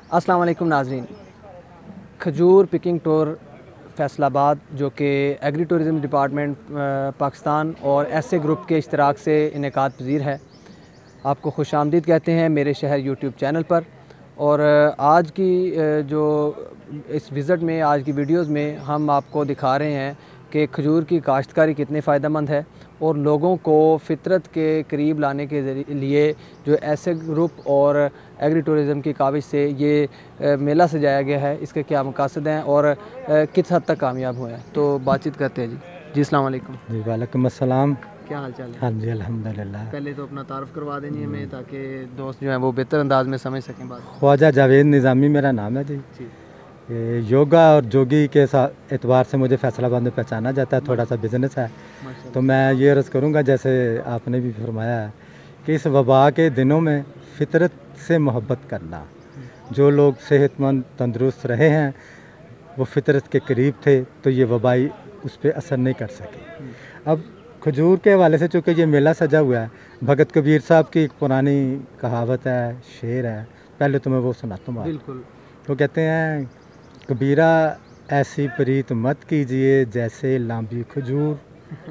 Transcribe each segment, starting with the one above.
अस्सलाम वालेकुम नाज़रीन। खजूर पिकिंग टूर फैसलाबाद जो कि एग्री टूरिज़म डिपार्टमेंट पाकिस्तान और ऐसे ग्रुप के इश्तराक से इनेकाद पज़ीर है। आपको खुशामदीद कहते हैं मेरे शहर यूट्यूब चैनल पर। और आज की जो इस विज़िट में, आज की वीडियोज़ में हम आपको दिखा रहे हैं कि खजूर की काश्तकारी कितने फ़ायदेमंद है और लोगों को फ़ितरत के करीब लाने के लिए जो ऐसे ग्रुप और एग्री टूरिज़म की काविश से ये मेला सजाया गया है, इसके क्या मकासद हैं और किस हद तक कामयाब हुए हैं। तो बातचीत करते हैं जी। अस्सलाम वालेकुम। जी वालेकुम अस्सलाम। क्या हाल चाल है? हाँ जी अल्हम्दुलिल्लाह। पहले तो अपना तारुफ करवा देंगे हमें, ताकि दोस्त जो हैं वो बेहतर अंदाज में समझ सकें बात। ख्वाजा जावेद निज़ामी मेरा नाम है जी। ये योगा और जोगी के साथ एतबार से मुझे फैसलाबाद में पहचाना जाता है। थोड़ा सा बिज़नेस है, तो मैं ये अर्ज़ करूँगा, जैसे आपने भी फरमाया है कि इस वबा के दिनों में फ़ितरत से मोहब्बत करना। जो लोग सेहतमंद तंदुरुस्त रहे हैं वो फ़ितरत के करीब थे, तो ये वबाई उस पर असर नहीं कर सकी। अब खजूर के हवाले से चूँकि ये मेला सजा हुआ है, भगत कबीर साहब की एक पुरानी कहावत है, शेर है, पहले तो मैं वो सुनाता हूँ। बिल्कुल। वो कहते हैं, कबीरा ऐसी प्रीत मत कीजिए जैसे लांबी खजूर,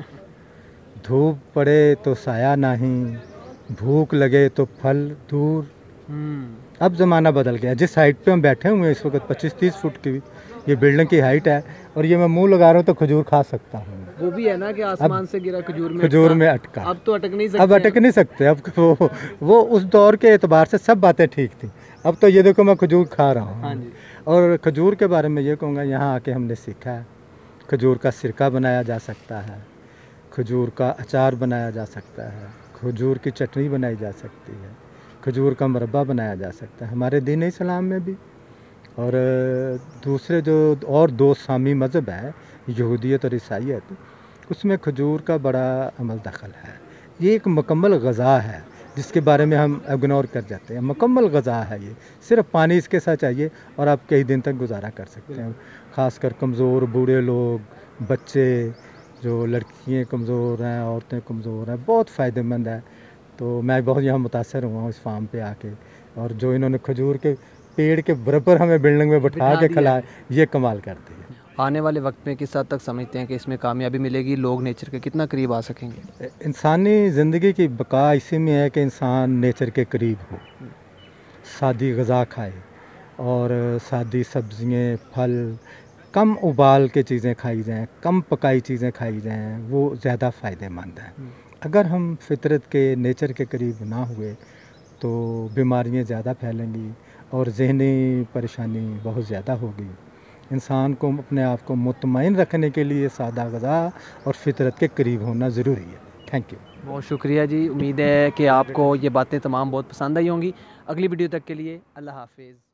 धूप पड़े तो साया नहीं, भूख लगे तो फल दूर। अब ज़माना बदल गया। जिस हाइट पे हम बैठे हुए हैं इस वक्त 25-30 फुट की ये बिल्डिंग की हाइट है, और ये मैं मुंह लगा रहा हूँ तो खजूर खा सकता हूँ। वो भी है ना कि आसमान से गिरा खजूर में अटका। अब तो अटक नहीं सकते। अब अटक नहीं सकते। अब वो उस दौर के एतबार से सब बातें ठीक थी। अब तो ये देखो मैं खजूर खा रहा हूँ। हाँ जी। और खजूर के बारे में ये कहूँगा, यहाँ आके हमने सीखा है खजूर का सिरका बनाया जा सकता है, खजूर का अचार बनाया जा सकता है, खजूर की चटनी बनाई जा सकती है, खजूर का मुरब्बा बनाया जा सकता है हमारे दीन इस्लाम में भी। और दूसरे जो और दो सामी मज़हब है, यहूदियत और ईसाईयत, उसमें खजूर का बड़ा अमल दखल है। ये एक मुकम्मल ग़ज़ा है जिसके बारे में हम इग्नोर कर जाते हैं। मुकम्मल ग़ज़ा है ये, सिर्फ पानी इसके साथ चाहिए और आप कई दिन तक गुजारा कर सकते हैं। ख़ासकर कमज़ोर बूढ़े लोग, बच्चे, जो लड़कियाँ कमज़ोर हैं, औरतें कमज़ोर हैं, बहुत फ़ायदेमंद है। तो मैं बहुत यहाँ मुतासर हुआ हूँ इस फार्म पे आके, और जो इन्होंने खजूर के पेड़ के बराबर हमें बिल्डिंग में बिठा के खिलाया, ये कमाल करती है। आने वाले वक्त में किस हद तक समझते हैं कि इसमें कामयाबी मिलेगी, लोग नेचर के कितना करीब आ सकेंगे? इंसानी ज़िंदगी की बका इसी में है कि इंसान नेचर के करीब हो, सादी ग़ज़ा खाए और सादी सब्ज़ियाँ, फल, कम उबाल के चीज़ें खाई जाएँ, कम पकाई चीज़ें खाई जाएँ, वो ज़्यादा फ़ायदेमंद हैं। अगर हम फ़ितरत के, नेचर के करीब ना हुए तो बीमारियाँ ज़्यादा फैलेंगी और ज़हनी परेशानी बहुत ज़्यादा होगी। इंसान को अपने आप को मुतमईन रखने के लिए सादा ग़ज़ा और फ़ितरत के करीब होना ज़रूरी है। Thank you. बहुत शुक्रिया जी। उम्मीद है कि आपको ये बातें तमाम बहुत पसंद आई होंगी। अगली वीडियो तक के लिए अल्लाह हाफ़िज़।